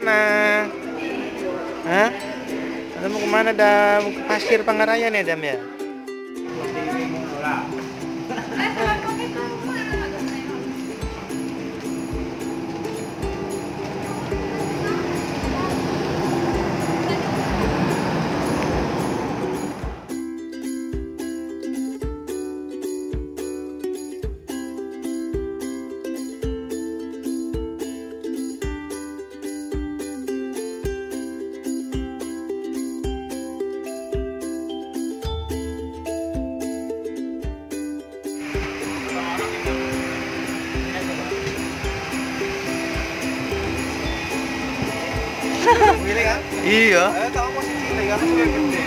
Nah, hah? Adam mau kemana, Dam? Ke Pasir Pangaraya nih, Dam ya? Pilih kan? Iya. Tahu posisi pilih kan sudah gede.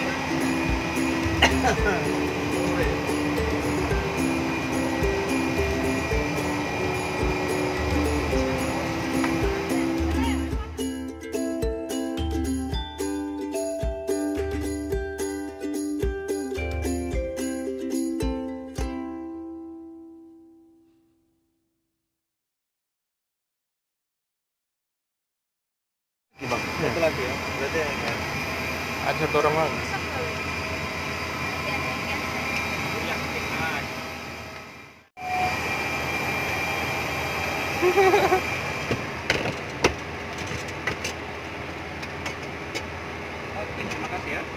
Bang, satu lagi ya. Berarti Ada satu orang lagi. Oke, terima kasih ya.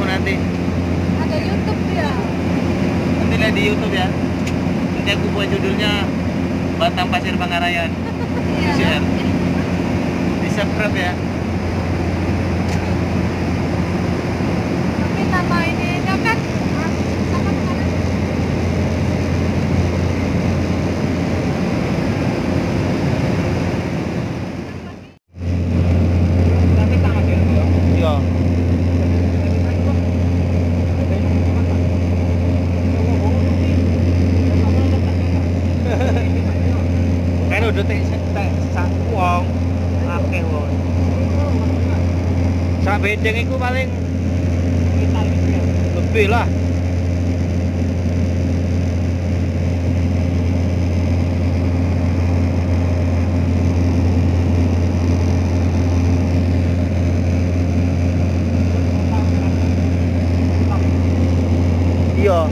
nanti. Ada YouTube dia. Nanti lihat di YouTube ya. Nanti aku buat judulnya Batam Pasir Pangarayan. Iya. Share. Di subscribe ya. Tapi nama ini kan sama kemarin. Nanti tak ada ya. Iya. Kan udah tek sak wong akeh wong. Sak bedeng iku paling lebih lah. Iya.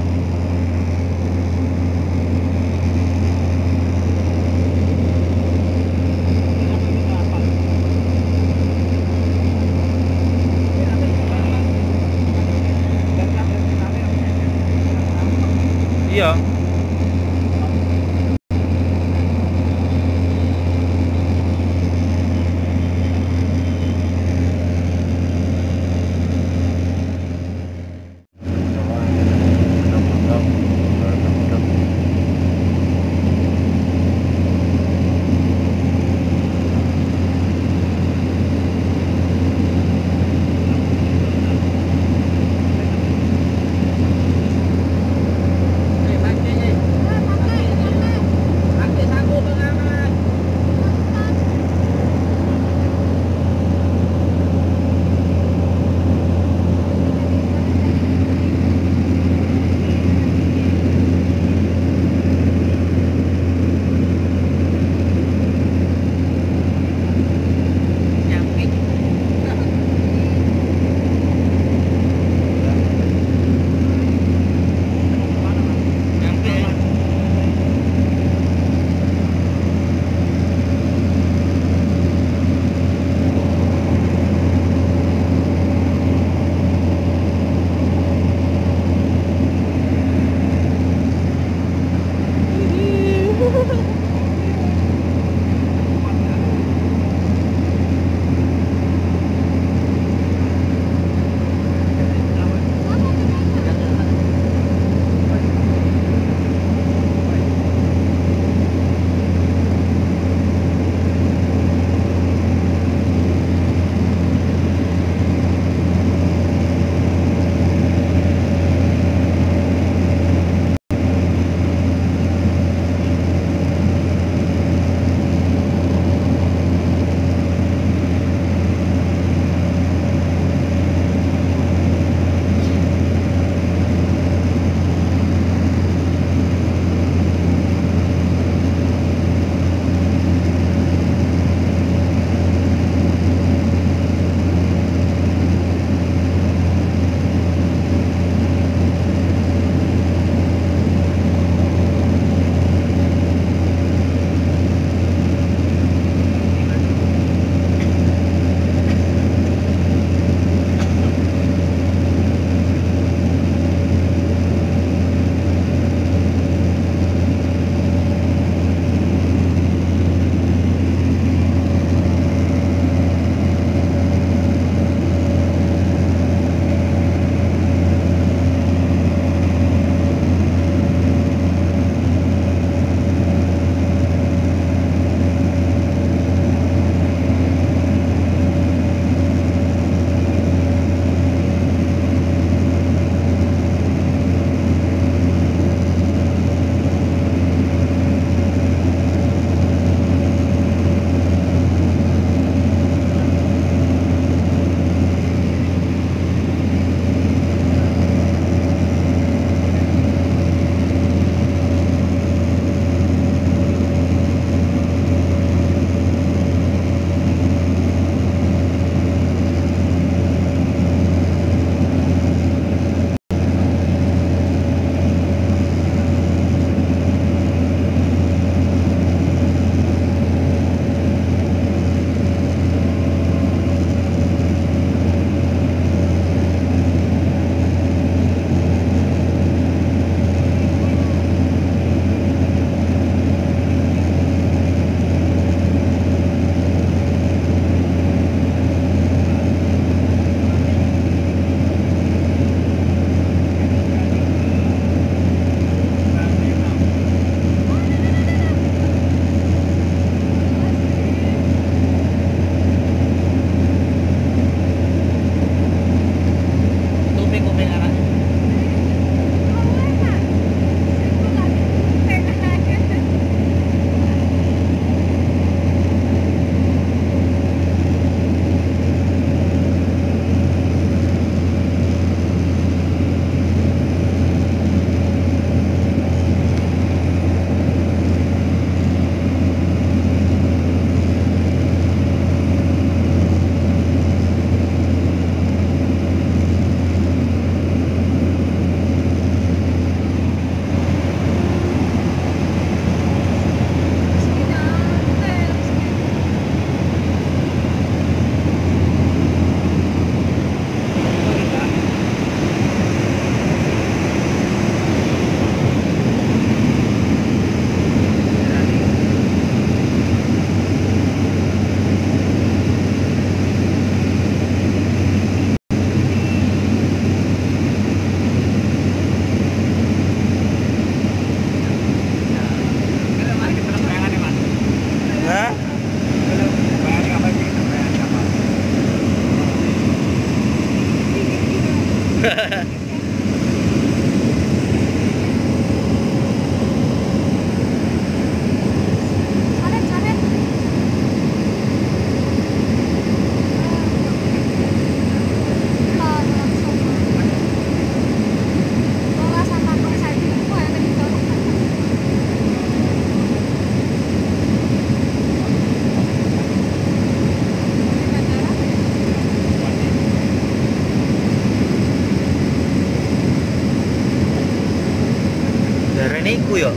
iku ya.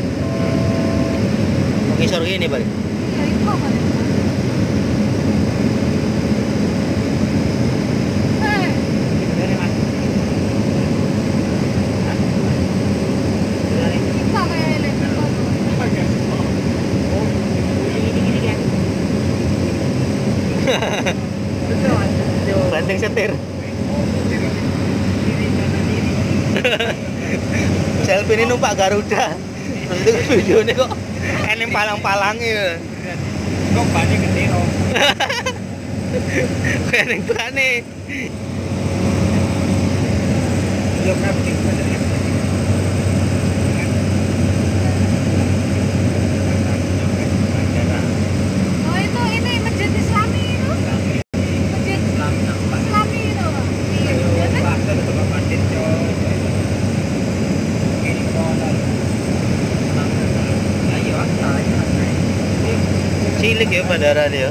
Ngisor gini balik. Ya itu apa nih? Kita kayak elektro. Banding setir. Selfie ini numpak Garuda. Nanti videonya kok enem palang-palangnya. Kok bannya gede loh. Enem bane. Belum ngerti sebenarnya. Oh itu ini masjid Islami itu. Masjid Islami itu. Iya. Cilik ya bandara dia.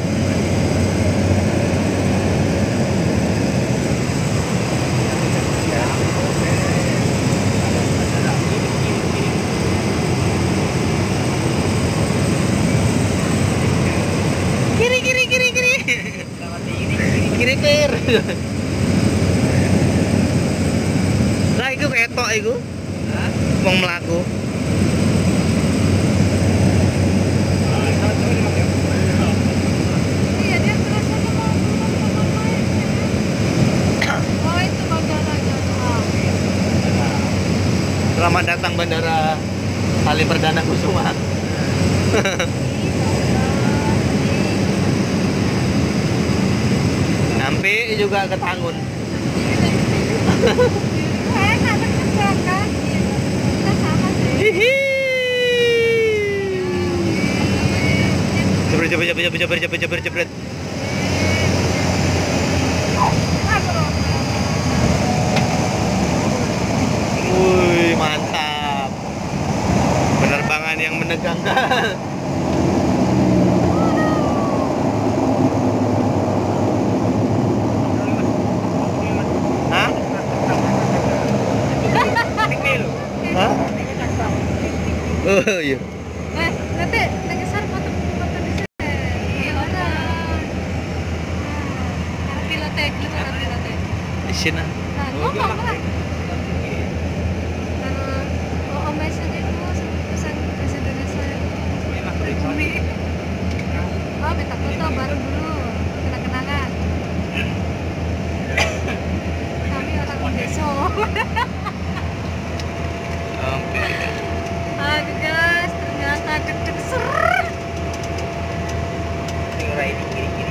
Kiri kiri kiri kiri. Kiri per. Lah iku ketok iku. Wong mlaku. Iya dia terus aja mau main. Oh itu bandaranya. Selamat datang Bandara Halim Perdana Kusuma. Sampai juga ke Tangun. Saya nggak terjebak kita sama sih. Hihi. Jebret. Wih, mantap. Penerbangan yang menegangkan. Hah? Hah? Oh iya. Nanti ngeser foto di sini. Iya orang. Pilotnya gitu kan pilotnya. Di sini. Nah, ngomong lah. Oh, message itu pesan bahasa Indonesia. Oh, minta foto baru dulu. Kenang-kenangan. Kami orang desa. Oke. Aduh guys, ternyata deg-deg ser. Ini kiri-kiri.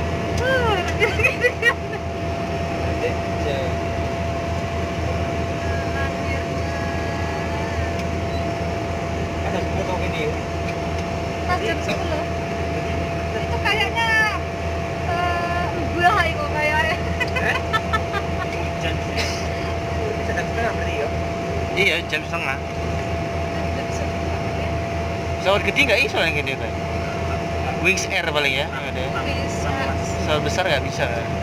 Ada foto gini. Pas jam 10. Itu kayaknya ubah itu kayaknya. Iya, jam setengah. Jam 10. Pesawat gede nggak iso yang gede kayak Wings Air paling ya. Ada. Bisa. Pesawat besar nggak bisa.